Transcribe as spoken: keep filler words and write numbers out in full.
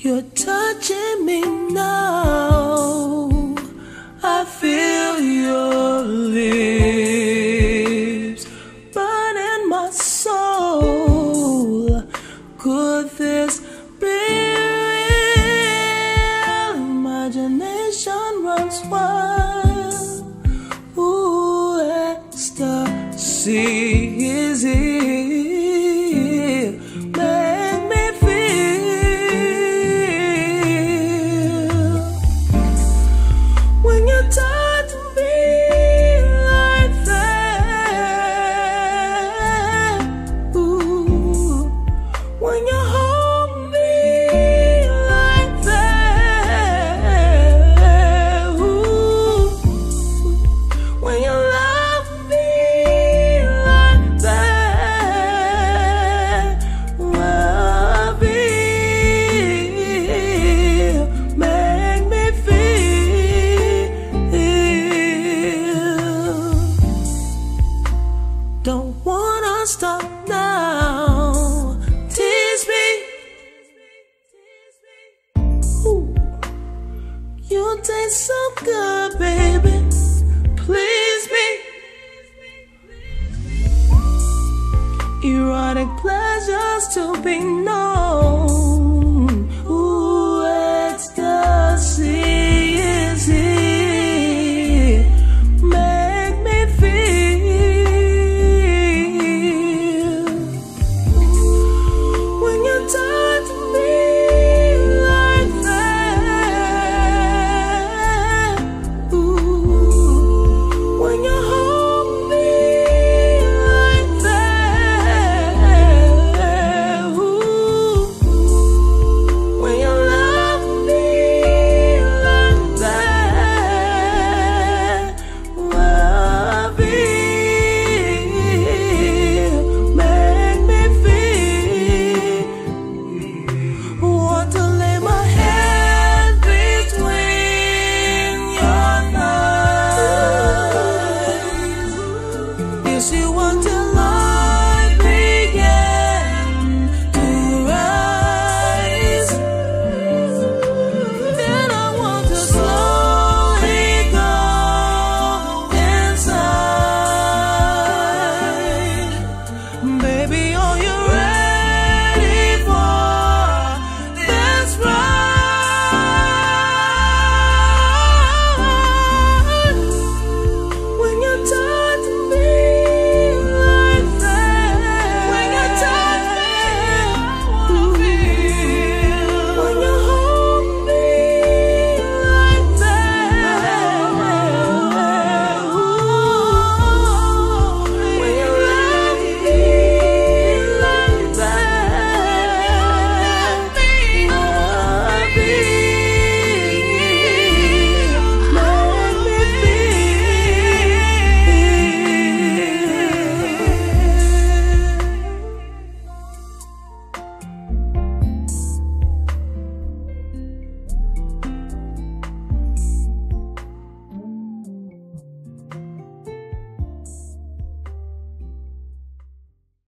You're touching me now. I feel your lips burning my soul. Could this be real? Imagination runs wild. Ooh, ecstasy is here. Make me feel when you touch me like that. Ooh, when you hold me like that. Ooh, when you love me like that. Love it, make me feel. Don't wanna stop now. Tease me. Ooh, you taste so good, baby. Please me. Erotic pleasures to be known. Ooh, ecstasy is here. Make me feel when you touch me like that. Ooh, when you hold me like that. Ooh, when you love me like that. Love it, make me feel. Want to lay my head between your thighs. Yes, you want to light begin to rise. Then I want to slowly go inside.